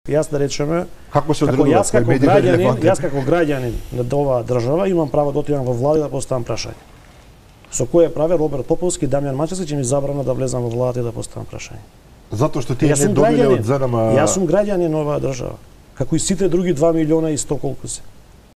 Јас да речеме, Како се како одредува? јас како граѓанин на оваа држава имам право да отидам во влада и да поставам прашање. Со кое праве Роберт Поповски и Дамјан Мачевски ќе ми забрана да влезам во владата и да поставам прашање. Затоа што тие не добиле од ЗНМ. Јас сум граѓанин на оваа држава, како и сите други 2 милиона и 100 колку се.